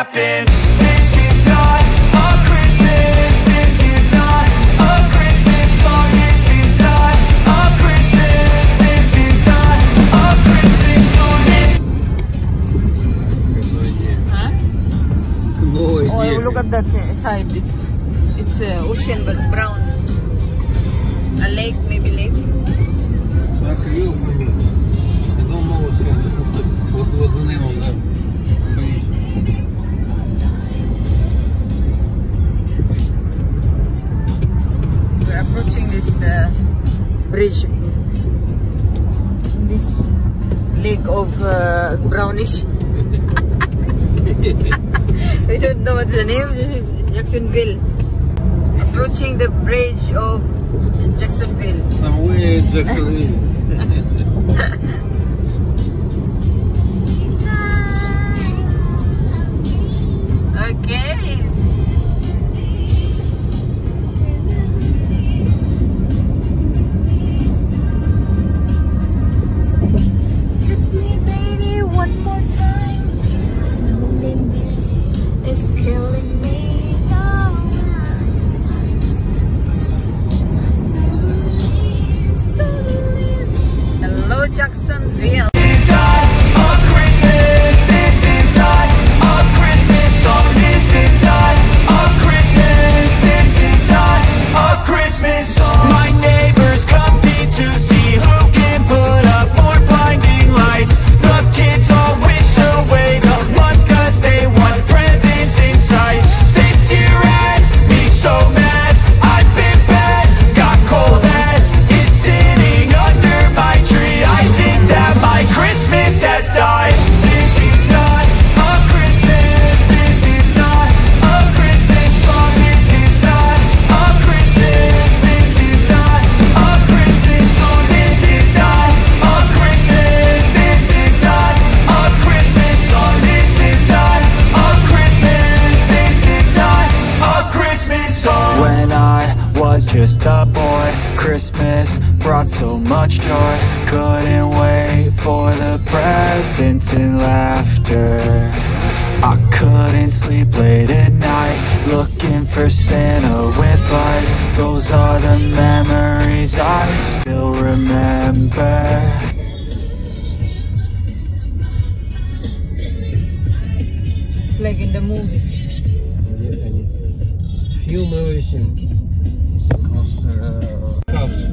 happen. This is not a Christmas. This is not a Christmas song. This is not a Christmas. This is not a Christmas song. Huh? No idea. Oh, look at that side. It's ocean, but brown. A lake, maybe lake. We're approaching this bridge, this lake of brownish. We don't know what's the name. This is Jacksonville. Approaching the bridge of Jacksonville. Somewhere in Jacksonville. Okay. Hit me, baby, one more time. Loneliness is killing me. Hello, Jacksonville. This is not a Christmas. This is not a Christmas song. This is not a Christmas. This is not a Christmas song. My neighbors compete to see who can put up more blinding lights. The kids all wish away the month 'cause they want presents in sight. This year had me so mad. I've been bad, got cold that is sitting under my tree. I think that my Christmas has died. This is not a Christmas. This is not a Christmas song. This is not a Christmas. This is not a Christmas song. This is not a Christmas. This is not a Christmas song. This is not a Christmas. This is not a Christmas song. When I was just a boy, Christmas brought so much joy. Couldn't wait for the presents and laughter. I couldn't sleep late at night, looking for Santa with lights. Those are the memories I still remember. Like in the movie. Film everything. House.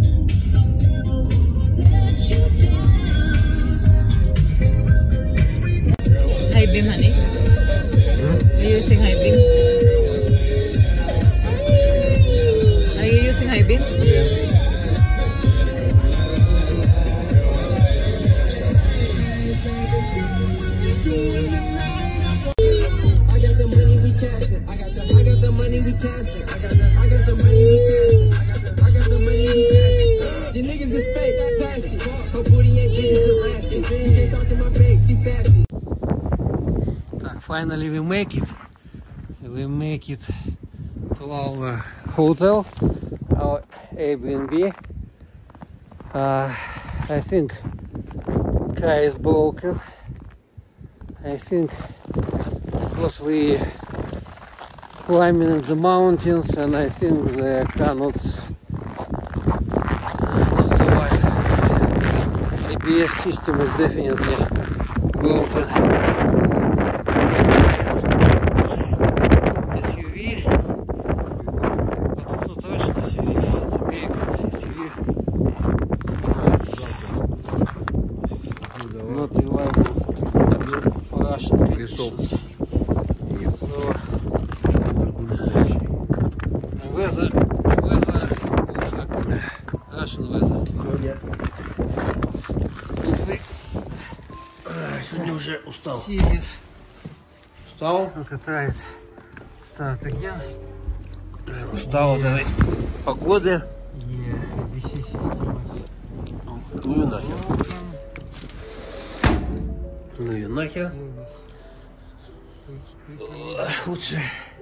High beam, honey. Are you using high beam? Are you using high beam? Yeah. I got the money, we cash it. I got the money, we cash it. I got the money, we cash it. I got the money, we cash it. The niggas is fake, plastic. Her booty ain't big as Jurassic. You can't talk to my babe, she sassy. Так, finally we make it. We make it to our hotel, our Airbnb. I think car is broken. I think because we climbing in the mountains, and I think the car not survive. ABS system is definitely broken. SUV. Отсюда точно SUV. It's a big SUV. Not reliable for Russian conditions. So weather looks like Russian weather. Сегодня уже устал. Сидишь. Устал? Ну-ка, try start again. Устал от этой погоды. Ну и нахер. Ну и нахер. Лучше.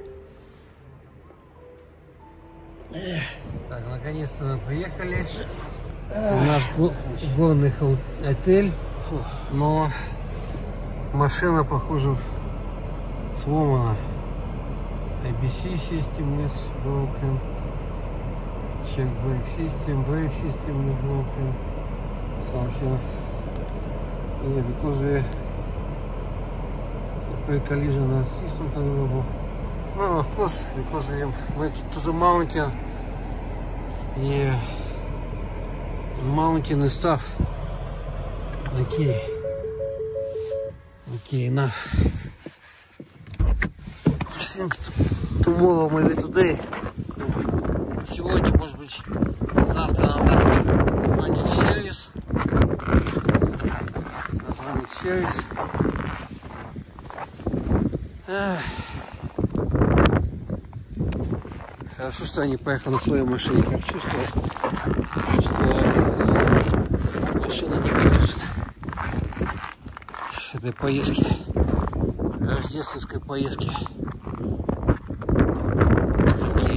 Так, наконец-то мы приехали в наш горный отель, но машина, похоже, сломана. ABC system is broken. Check brake system is broken. Something. Yeah, because the collision system available. Well, of course, because I went to the mountain. Yeah, mountain and stuff. Okay, enough. I think tomorrow, maybe today. Сегодня, может быть, завтра надо звонить в сервис. Хорошо, что я не поехал на своей машине. Как чувствую, что машина не выдержит этой поездки, рождественской поездки. Окей,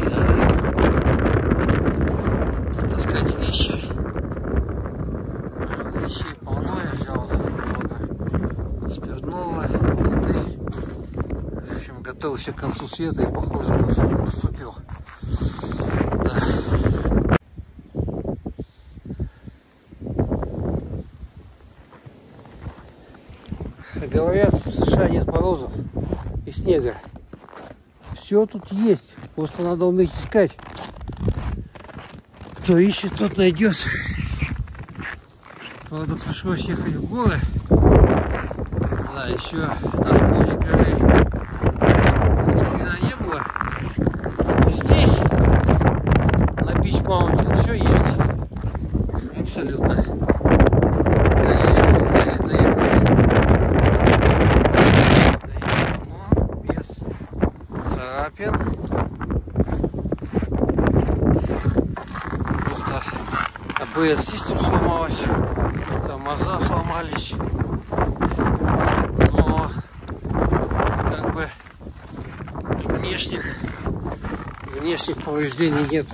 надо таскать вещи. Вещей полно, я взял много спиртного, еды. В общем, готовился к концу света и, похоже, наступил. Да. Говорят, в США нет морозов и снега. Все тут есть, просто надо уметь искать. Кто ищет, тот найдет. Правда, пришлось ехать в горы. Да, еще на склоне горы ни хрена не было. Здесь, на Бич Маунтин, все есть. Абсолютно. АБС систем сломалась, тормоза сломались, но как бы внешних повреждений нет.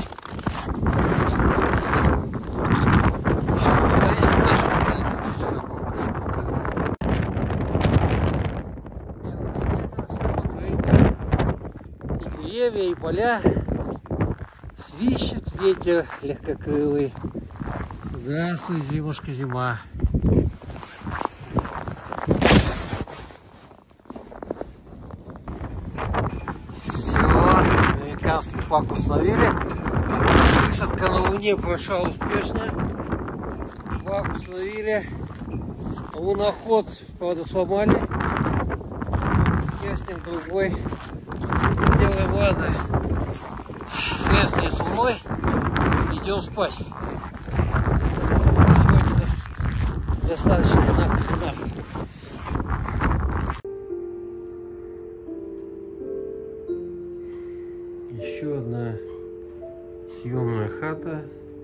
И деревья, и поля. Свищет ветер легкокрылый. Здравствуй, зимушка, зима. Все, американский флаг установили. Высадка на Луне прошла успешно. Флаг установили. Луноход, правда, сломали. Снимем другой. Делаем, ладно. Хрен с ней с Луной. Идем спать. Сегодня достаточно нафиг. Еще одна съемная хата.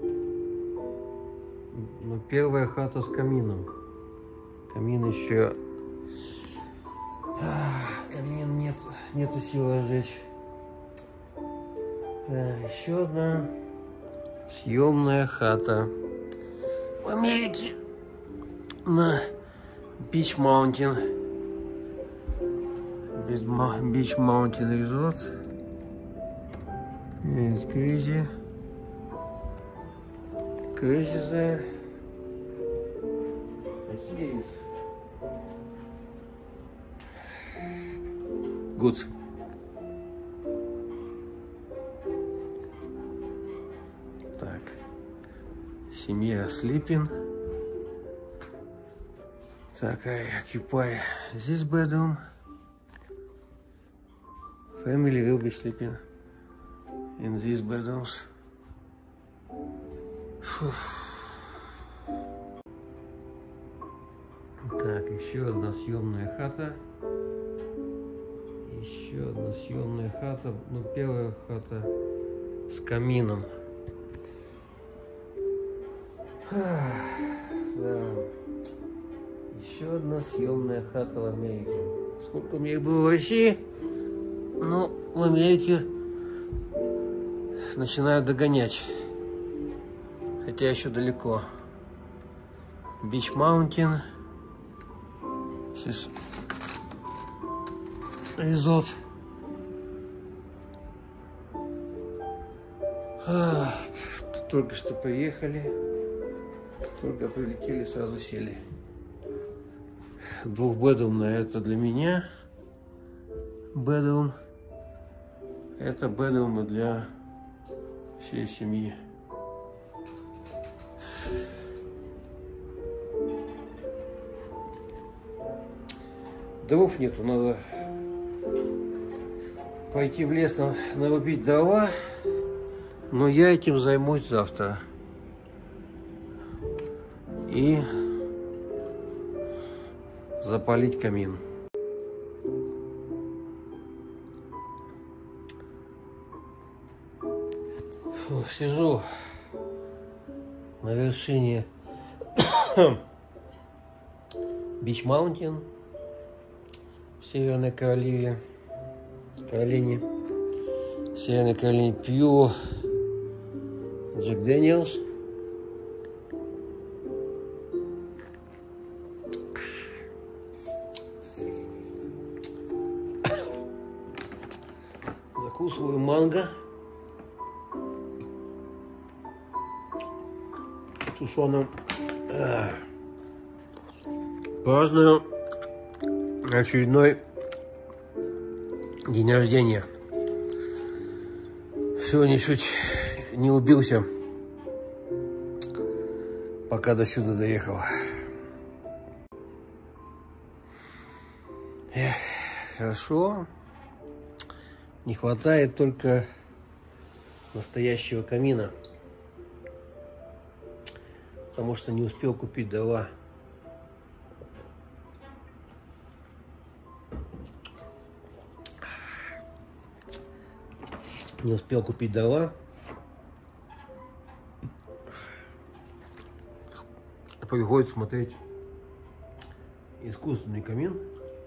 Но первая хата с камином. Камин еще... Камин нету сил разжечь. Еще одна съемная хата в Америке на Бич Маунтин. Бич Маунтин Resort. It's crazy. Crazy there. I see it. Good. Так, семья sleeping. Так, I occupy this bedroom. Family will be sleeping in these bedrooms. Так, еще одна съемная хата. Еще одна съемная хата. Ну, первая хата с камином. Да. Еще одна съемная хата в Америке. Сколько у меня их было в России? Ну, в Америке начинают догонять. Хотя еще далеко. Бич Маунтин. Изот. Только что приехали. Только прилетели, сразу сели. Двухбедрумная это для меня. Бедрум. Это бедрумы для всей семьи. Дров нету, надо пойти в лес, нарубить дрова, но я этим займусь завтра. И запалить камин. Фу, сижу на вершине Бич Маунтин в Северной Каролине. В Северной Каролине пью Джек Дэниелс. Закусываю манго. Сушеным. Праздную очередной день рождения. Сегодня чуть не убился, пока до сюда доехал. Эх, хорошо. Не хватает только настоящего камина, потому что не успел купить дрова. Не успел купить дрова. Приходится смотреть искусственный камин.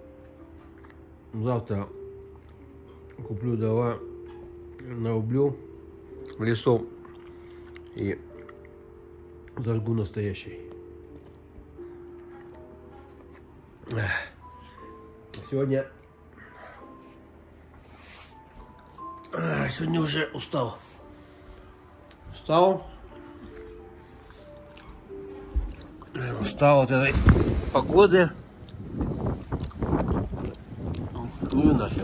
Завтра куплю дрова, нарублю в лесу и зажгу настоящий. Сегодня уже устал. Устал от этой погоды. Ну и нахер.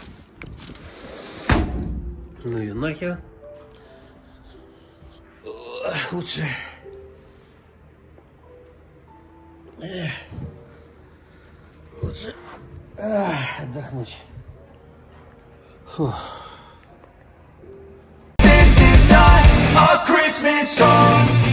Ну и нахер. Лучше отдохнуть. Фух. This is not a Christmas song.